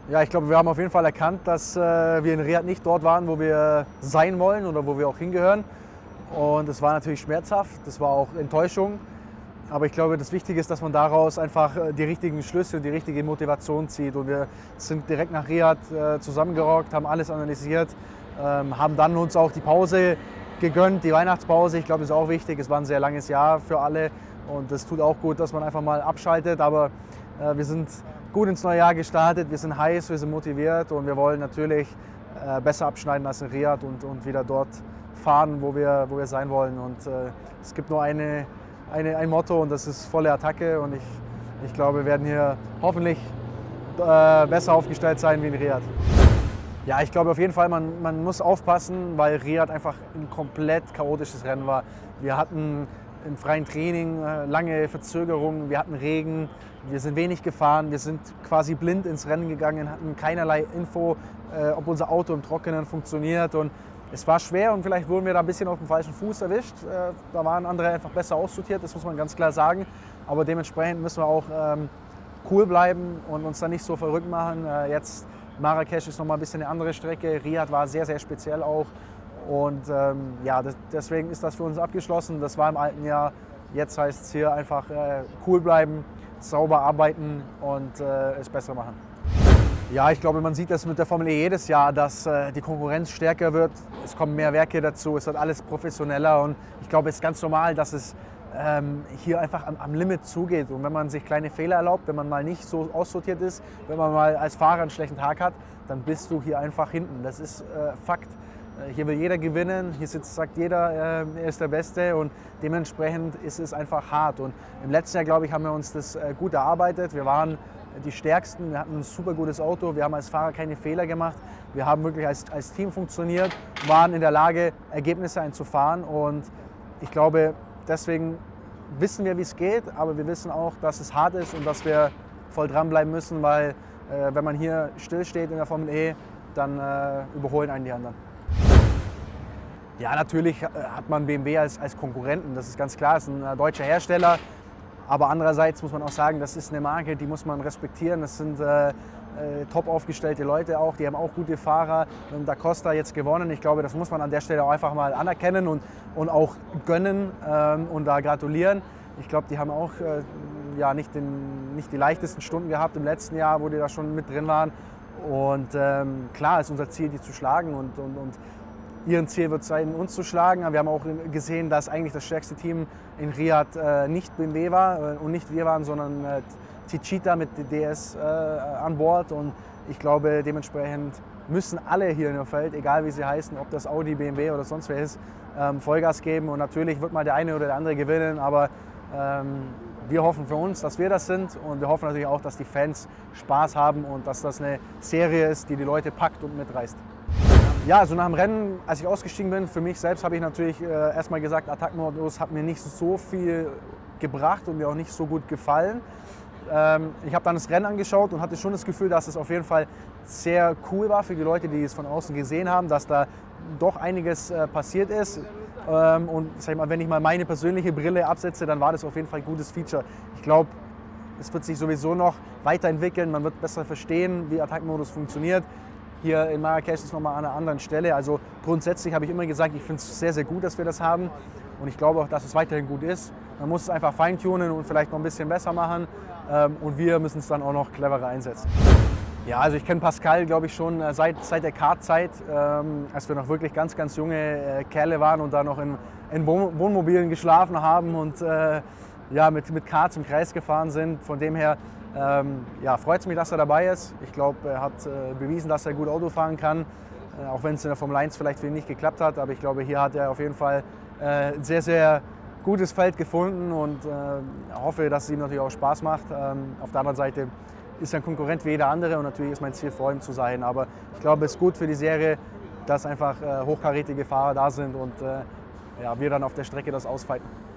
Ja, ich glaube, wir haben auf jeden Fall erkannt, dass wir in Riyadh nicht dort waren, wo wir sein wollen oder wo wir auch hingehören. Und es war natürlich schmerzhaft, das war auch Enttäuschung. Aber ich glaube, das Wichtige ist, dass man daraus einfach die richtigen Schlüsse und die richtige Motivation zieht. Und wir sind direkt nach Riyadh zusammengerockt, haben alles analysiert, haben dann uns auch die Pause gegönnt, die Weihnachtspause. Ich glaube, das ist auch wichtig. Es war ein sehr langes Jahr für alle und es tut auch gut, dass man einfach mal abschaltet. Aber wir sind gut ins neue Jahr gestartet, wir sind heiß, wir sind motiviert und wir wollen natürlich besser abschneiden als in Riyadh und wieder dort fahren, wo wir sein wollen. Und es gibt nur ein Motto und das ist volle Attacke und ich glaube, wir werden hier hoffentlich besser aufgestellt sein wie in Riyadh. Ja, ich glaube auf jeden Fall, man muss aufpassen, weil Riyadh einfach ein komplett chaotisches Rennen war. Wir hatten im freien Training lange Verzögerungen, wir hatten Regen, wir sind wenig gefahren, wir sind quasi blind ins Rennen gegangen, hatten keinerlei Info, ob unser Auto im Trockenen funktioniert. Und es war schwer und vielleicht wurden wir da ein bisschen auf dem falschen Fuß erwischt. Da waren andere einfach besser aussortiert, das muss man ganz klar sagen. Aber dementsprechend müssen wir auch cool bleiben und uns da nicht so verrückt machen. Jetzt Marrakesch ist nochmal ein bisschen eine andere Strecke. Riyadh war sehr, sehr speziell auch. Und ja, deswegen ist das für uns abgeschlossen. Das war im alten Jahr. Jetzt heißt es hier einfach cool bleiben, sauber arbeiten und es besser machen. Ja, ich glaube, man sieht das mit der Formel E jedes Jahr, dass die Konkurrenz stärker wird. Es kommen mehr Werke dazu, es wird alles professioneller und ich glaube, es ist ganz normal, dass es hier einfach am Limit zugeht. Und wenn man sich kleine Fehler erlaubt, wenn man mal nicht so aussortiert ist, wenn man mal als Fahrer einen schlechten Tag hat, dann bist du hier einfach hinten. Das ist Fakt. Hier will jeder gewinnen, hier sagt jeder, er ist der Beste und dementsprechend ist es einfach hart. Und im letzten Jahr, glaube ich, haben wir uns das gut erarbeitet. Wir waren die Stärksten, wir hatten ein super gutes Auto, wir haben als Fahrer keine Fehler gemacht. Wir haben wirklich als Team funktioniert, waren in der Lage, Ergebnisse einzufahren und ich glaube, deswegen wissen wir, wie es geht, aber wir wissen auch, dass es hart ist und dass wir voll dranbleiben müssen, weil wenn man hier stillsteht in der Formel E, dann überholen einen die anderen. Ja, natürlich hat man BMW als Konkurrenten, das ist ganz klar, es ist ein deutscher Hersteller. Aber andererseits muss man auch sagen, das ist eine Marke, die muss man respektieren. Das sind top aufgestellte Leute auch, die haben auch gute Fahrer. Und Da Costa jetzt gewonnen, ich glaube, das muss man an der Stelle auch einfach mal anerkennen und auch gönnen und da gratulieren. Ich glaube, die haben auch ja, nicht die leichtesten Stunden gehabt im letzten Jahr, wo die da schon mit drin waren. Und klar ist unser Ziel, die zu schlagen und ihren Ziel wird sein, uns zu schlagen. Wir haben auch gesehen, dass eigentlich das stärkste Team in Riyadh nicht BMW war und nicht wir waren, sondern Techeetah mit DS an Bord. Und ich glaube, dementsprechend müssen alle hier in dem Feld, egal wie sie heißen, ob das Audi, BMW oder sonst wer ist, Vollgas geben. Und natürlich wird mal der eine oder der andere gewinnen, aber wir hoffen für uns, dass wir das sind und wir hoffen natürlich auch, dass die Fans Spaß haben und dass das eine Serie ist, die die Leute packt und mitreißt. Ja, also nach dem Rennen, als ich ausgestiegen bin, für mich selbst habe ich natürlich erstmal gesagt, Attack-Modus hat mir nicht so viel gebracht und mir auch nicht so gut gefallen. Ich habe dann das Rennen angeschaut und hatte schon das Gefühl, dass es auf jeden Fall sehr cool war für die Leute, die es von außen gesehen haben, dass da doch einiges passiert ist. Und sag ich mal, wenn ich mal meine persönliche Brille absetze, dann war das auf jeden Fall ein gutes Feature. Ich glaube, es wird sich sowieso noch weiterentwickeln, man wird besser verstehen, wie Attack-Modus funktioniert. Hier in Marrakesch ist es nochmal an einer anderen Stelle. Also grundsätzlich habe ich immer gesagt, ich finde es sehr, sehr gut, dass wir das haben. Und ich glaube auch, dass es weiterhin gut ist. Man muss es einfach feintunen und vielleicht noch ein bisschen besser machen. Und wir müssen es dann auch noch cleverer einsetzen. Ja, also ich kenne Pascal, glaube ich, schon seit der Kartzeit, als wir noch wirklich ganz, ganz junge Kerle waren und da noch in Wohnmobilen geschlafen haben und ja, mit Karts im Kreis gefahren sind. Von dem her ja, freut es mich, dass er dabei ist. Ich glaube, er hat bewiesen, dass er gut Auto fahren kann, auch wenn es in der Formel 1 vielleicht für ihn nicht geklappt hat. Aber ich glaube, hier hat er auf jeden Fall ein sehr, sehr gutes Feld gefunden und hoffe, dass es ihm natürlich auch Spaß macht. Auf der anderen Seite ist er ein Konkurrent wie jeder andere und natürlich ist mein Ziel, vor ihm zu sein. Aber ich glaube, es ist gut für die Serie, dass einfach hochkarätige Fahrer da sind und ja, wir dann auf der Strecke das ausfighten.